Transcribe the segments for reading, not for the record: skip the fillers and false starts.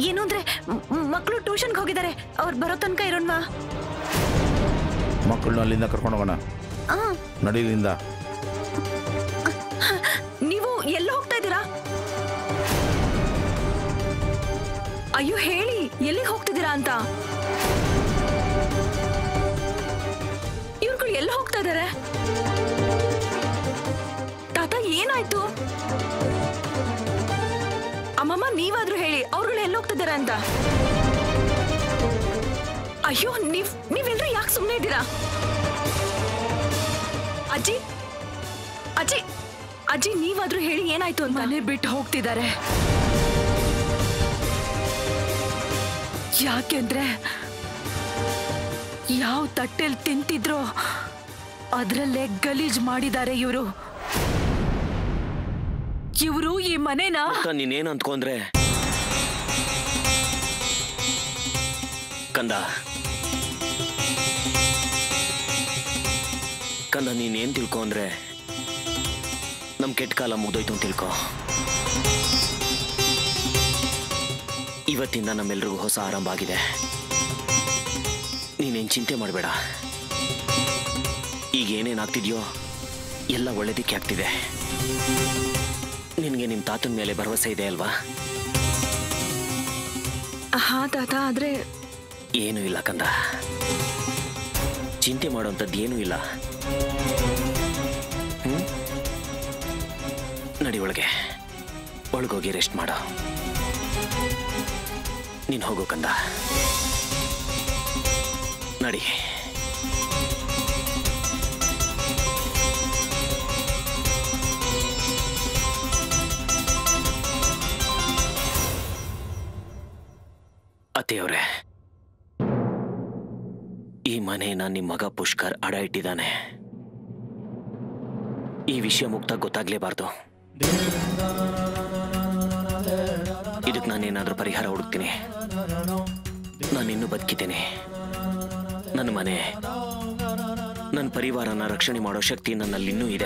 ಏನು ಅಂದ್ರೆ ಮಕ್ಕಳು ಟ್ಯೂಷನ್ಗೆ ಹೋಗಿದ್ದಾರೆ, ಅವ್ರು ಬರೋ ತನಕ ಇರೋಣವಾ? ಮಕ್ಕಳನ್ನ ಅಲ್ಲಿಂದ ಕರ್ಕೊಂಡು ಹೋಗೋಣ, ನಡೀಲಿಂದ. ನೀವು ಎಲ್ಲ ಹೋಗ್ತಾ ಇದ್ದೀರಾ? ಅಯ್ಯೋ ಹೇಳಿ, ಎಲ್ಲಿಗೆ ಹೋಗ್ತಿದ್ದೀರಾ ಅಂತ. ಇವ್ರುಗಳು ಎಲ್ಲ ಹೋಗ್ತಾ ಇದ್ದಾರೆ? ತಾತ ಏನಾಯ್ತು? ಅಮ್ಮಮ್ಮ ನೀವಾದ್ರೂ ಹೇಳಿ, ಅವ್ರುಗಳು ಎಲ್ಲ ಹೋಗ್ತಿದ್ದಾರೆ ಅಂತ. ಅಯ್ಯೋ ನೀವೆಲ್ಲರೂ ಯಾಕೆ ಸುಮ್ಮನೆ ಇದ್ದೀರಾ? ಅಜ್ಜಿ ಅಜ್ಜಿ ಅಜ್ಜಿ ನೀವಾದ್ರೂ ಹೇಳಿ ಏನಾಯ್ತು ಅಂತ. ಮನೆ ಬಿಟ್ಟು ಹೋಗ್ತಿದ್ದಾರೆ. ಯಾಕೆಂದ್ರೆ ಯಾವ ತಟ್ಟೆಲ್ ತಿಂತಿದ್ರೋ ಅದ್ರಲ್ಲೇ ಗಲೀಜ್ ಮಾಡಿದ್ದಾರೆ ಇವರು. ಈ ಮನೆನ ನೀನೇನು ಅಂದ್ಕೊಂಡ್ರೆ ಕಂದ ಕಂದ ನೀನೇನ್ ತಿಳ್ಕೊ ಅಂದ್ರೆ ನಮ್ ಕೆಟ್ಟ ಕಾಲ ಮುಗ್ದೋಯ್ತು ಅಂತ ತಿಳ್ಕೊ. ಇವತ್ತಿಂದ ನಮ್ಮೆಲ್ರಿಗೂ ಹೊಸ ಆರಂಭ ಆಗಿದೆ. ನೀನೇನ್ ಚಿಂತೆ ಮಾಡಬೇಡ. ಈಗ ಏನೇನಾಗ್ತಿದ್ಯೋ ಎಲ್ಲ ಒಳ್ಳೇದಕ್ಕೆ ಆಗ್ತಿದೆ. ನಿನ್ಗೆ ನಿಮ್ ತಾತನ ಮೇಲೆ ಭರವಸೆ ಇದೆ ಅಲ್ವಾ? ಹಾ ತಾತ, ಆದ್ರೆ ಏನೂ ಇಲ್ಲ ಕಂದ, ಚಿಂತೆ ಮಾಡುವಂಥದ್ದು ಏನೂ ಇಲ್ಲ. ನಡಿ ಒಳಗೋಗಿ ರೆಸ್ಟ್ ಮಾಡು. ನೀನು ಹೋಗೋ ಕಂದ, ನಡಿ. ಅತ್ತೆಯವರೇ, ಈ ಮನೆಯನ್ನ ನಿಮ್ಮ ಮಗ ಪುಷ್ಕರ್ ಅಡ ಇಟ್ಟಿದ್ದಾನೆ. ಈ ವಿಷಯ ಮುಕ್ತ ಗೊತ್ತಾಗ್ಲೇಬಾರ್ದು. ಇದಕ್ಕೆ ನಾನೇನಾದ್ರೂ ಪರಿಹಾರ ಹುಡುಕ್ತೀನಿ. ನಾನಿನ್ನೂ ಬದುಕಿದ್ದೇನೆ. ನನ್ನ ಮನೆ, ನನ್ನ ಪರಿವಾರನ ರಕ್ಷಣೆ ಮಾಡೋ ಶಕ್ತಿ ನನ್ನಲ್ಲಿನ್ನೂ ಇದೆ.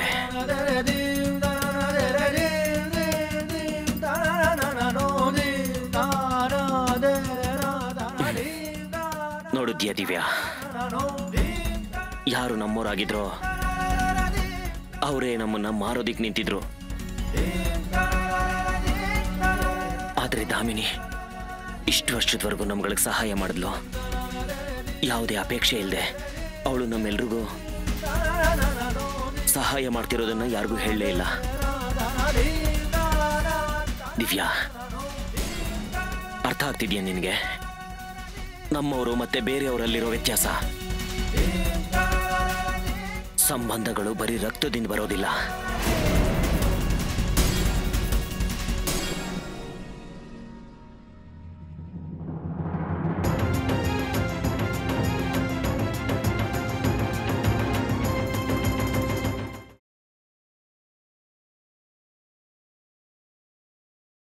ನೋಡಿದ್ಯಾ ದಿವ್ಯಾ, ಯಾರು ನಮ್ಮೋರಾಗಿದ್ರೋ ಅವರೇ ನಮ್ಮನ್ನ ಮಾರೋದಿಕ್ ನಿಂತಿದ್ರು. ಆದ್ರೆ ದಾಮಿನಿ ಇಷ್ಟು ವರ್ಷದವರೆಗೂ ನಮ್ಗಳಿಗೆ ಸಹಾಯ ಮಾಡಿದ್ಲು. ಯಾವುದೇ ಅಪೇಕ್ಷೆ ಇಲ್ಲದೆ ಅವಳು ನಮ್ಮೆಲ್ರಿಗೂ ಸಹಾಯ ಮಾಡ್ತಿರೋದನ್ನ ಯಾರಿಗೂ ಹೇಳಲೇ ಇಲ್ಲ. ದಿವ್ಯಾ, ಅರ್ಥ ಆಗ್ತಿದ್ಯಾ ನಿನಗೆ? ನಮ್ಮವರು ಮತ್ತೆ ಬೇರೆಯವರಲ್ಲಿರೋ ವ್ಯತ್ಯಾಸ. ಸಂಬಂಧಗಳು ಬರೀ ರಕ್ತದಿಂದ ಬರೋದಿಲ್ಲ.